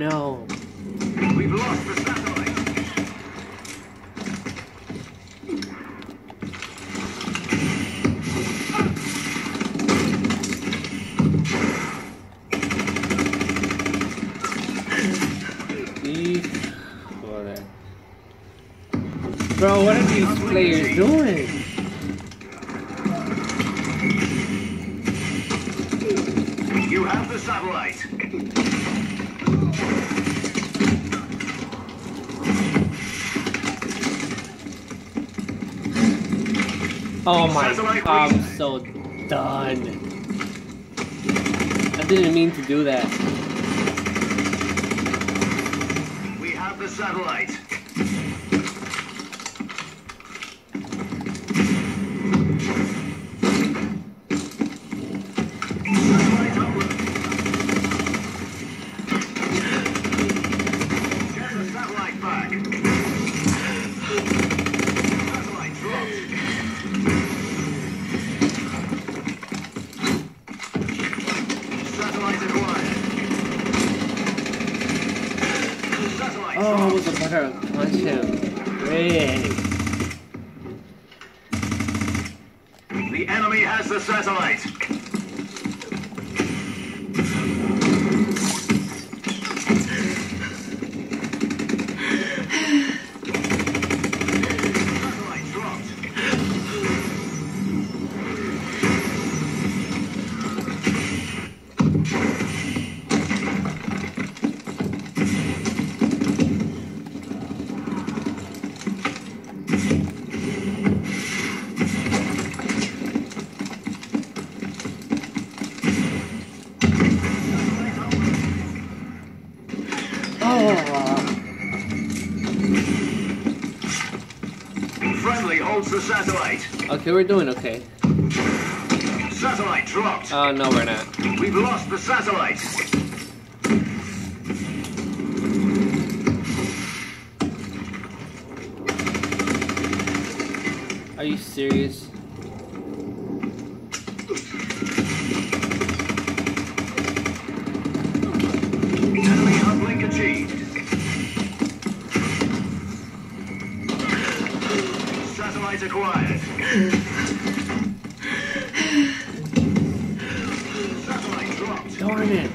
no. We've lost the satellite. Bro, what are these players doing? You have the satellite. Oh my, I'm so done. I didn't mean to do that. We have the satellite. Satellite upload. Get the satellite back. Satellite dropped. Satellite acquired. Satellite Oh, I was about to punch him. Great. The enemy has the satellite. Satellite dropped. Friendly holds the satellite. Okay, we're doing okay. Satellite dropped. Oh, no, we're not. We've lost the satellite. Are you serious? Enemy uplink achieved. Satellite acquired. Satellite dropped. Darn it.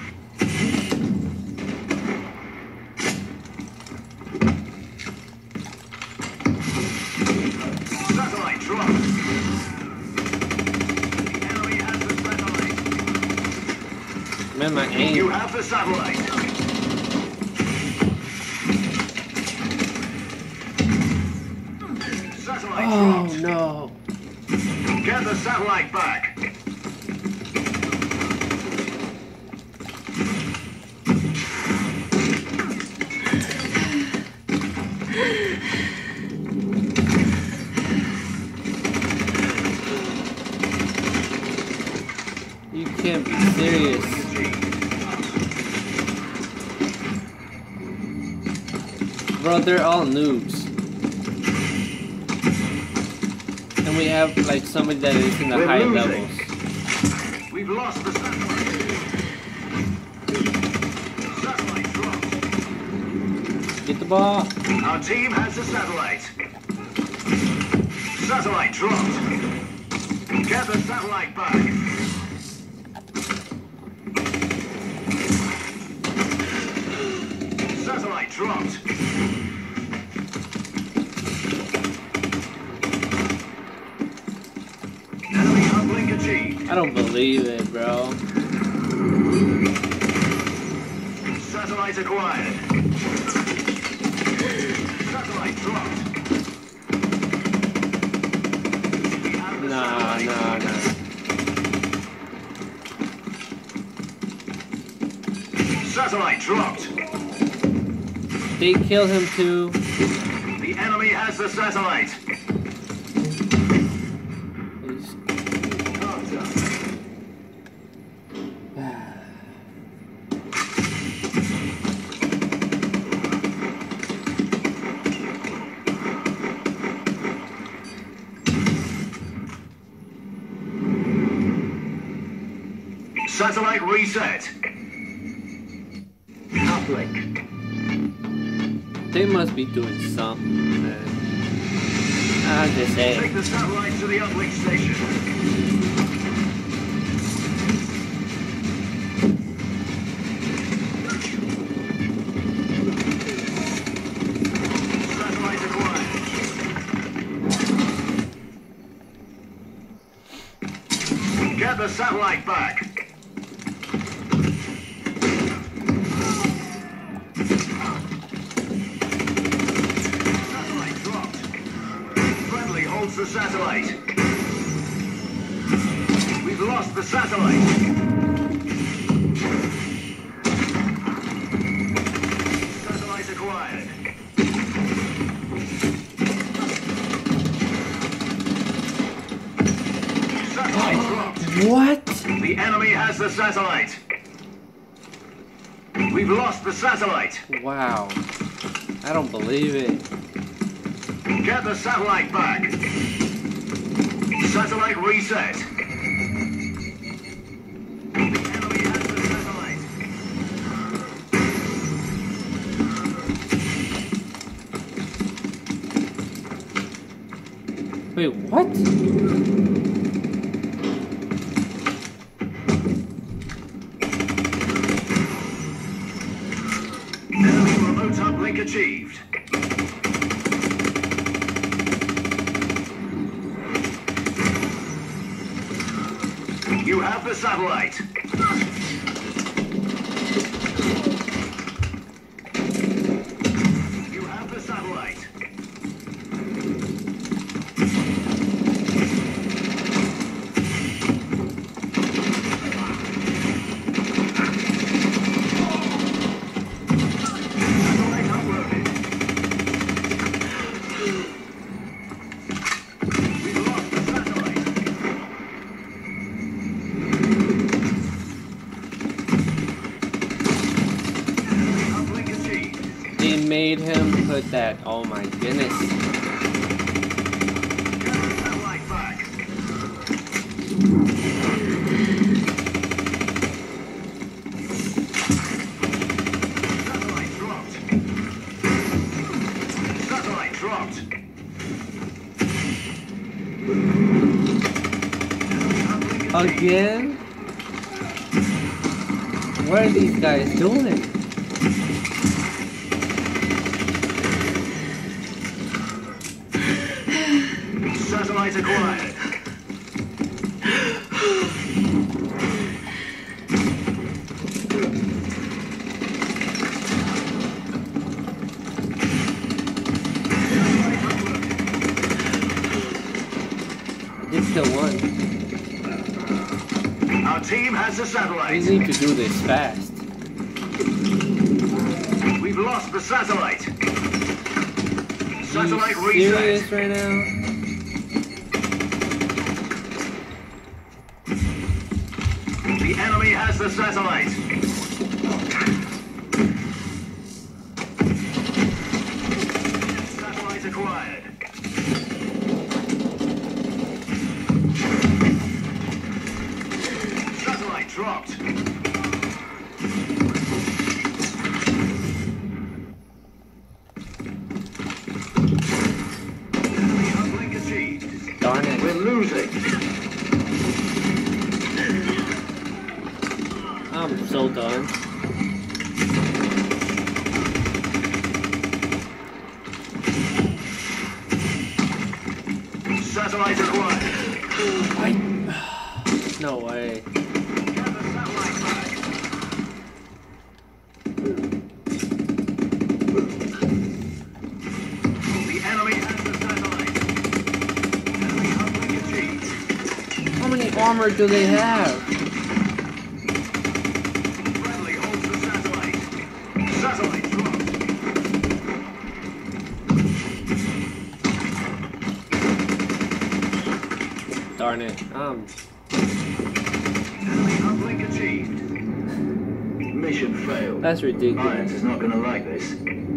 Satellite dropped. The enemy has the satellite. Man, my aim. You have the satellite. Satellite Oh, dropped. no. Get the satellite back. You can't be serious. Bro, they're all noobs. And we have like somebody that is in the We're high losing. levels. We've lost the satellite. Satellite dropped. Get the ball. Our team has the satellite. Satellite dropped. Get the satellite back. Satellite dropped. Enemy uplink achieved. I don't believe it, bro. Satellite acquired. Satellite dropped. We have the satellite. Nah. Satellite dropped. They killed him too. The enemy has the satellite. Satellite reset. Uplink. They must be doing something, man. I'm just saying. Take the satellite to the uplink station. Satellite acquired. Get the satellite back. Satellite dropped. Friendly holds the satellite. We've lost the satellite. Satellite acquired. Satellite dropped. What? The enemy has the satellite. We've lost the satellite. Wow. I don't believe it. Get the satellite back. Satellite reset. The enemy has the satellite. Wait, what? Enemy remote uplink achieved. You have the satellite. You have the satellite. Satellite uploaded. We've lost the satellite. Uplink achieved. They made him put that. Oh my goodness. Get the satellite back. Satellite dropped. Satellite dropped. Uplink achieved. Again? What are these guys doing? Satellite acquired. It's the one. Our team has the We satellite. need to do this fast. We've lost the satellite. Are Satellite you reset. serious right now? The enemy has the satellite. Satellite acquired. Satellite dropped. Enemy uplink achieved. Darn it. We're losing. I'm so done. Satellite acquired. No way. Get the satellite back. The enemy has the satellite. Enemy uplink achieved. How many armor do they have? Friendly holds the satellite. Satellite dropped. Darn it. Enemy uplink achieved. Mission failed. That's ridiculous. Irons is not going to like this.